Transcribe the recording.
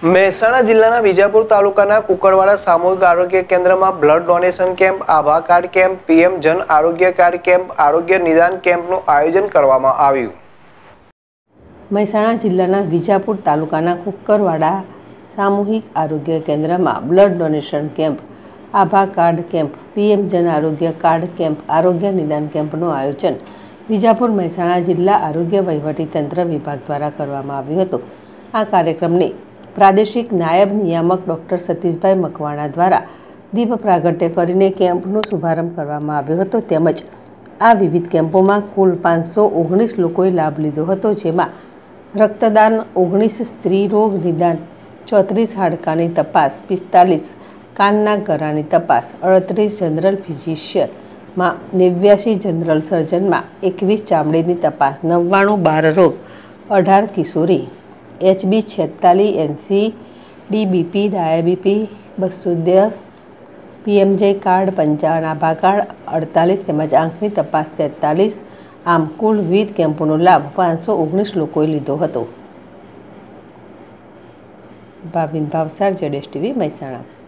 મહેસાણા જિલ્લાના વિજાપુર તાલુકાના કુકરવાડા સામૂહિક આરોગ્ય કેન્દ્રમાં blood donation camp, Abha card camp, PM Jan Arogya card camp, આરોગ્ય નિદાન કેમ્પનું આયોજન કરવામાં આવ્યું. મહેસાણા જિલ્લાના વિજાપુર તાલુકાના કુકરવાડા સામૂહિક આરોગ્ય કેન્દ્રમાં blood donation camp, Abha card camp, PM Jan Arogya card camp, આરોગ્ય નિદાન કેમ્પનું આયોજન વિજાપુર મહેસાણા જિલ્લા આરોગ્ય વહીવટીતંત્ર વિભાગ દ્વારા કરવામાં આવ્યું હતું. આ કાર્યક્રમને પ્રાદેશિક નાયબ નિયામક ડૉક્ટર સતીશભાઈ મકવાણા દ્વારા દીપ પ્રાગટ્ય કરીને કેમ્પનો શુભારંભ કરવામાં આવ્યો હતો. તેમજ આ વિવિધ કેમ્પોમાં કુલ 519 લોકોએ લાભ લીધો હતો, જેમાં રક્તદાન 19, સ્ત્રી રોગ નિદાન 34, હાડકાની તપાસ 45, કાનના ગરાની તપાસ 38, જનરલ ફિઝિશિયનમાં 89, જનરલ સર્જનમાં 21, ચામડીની તપાસ 99, બાળ રોગ 18, કિશોરી HB 46, NC DBP ડાયાબીપી 210, PMJ કાર્ડ 55, આભા કાર્ડ 48 તેમજ આંખની તપાસ 43. આમ કુલ વિવિધ કેમ્પોનો લાભ 519 લોકોએ લીધો હતો. ભાવિન ભાવસાર, ZSTV મહેસાણા.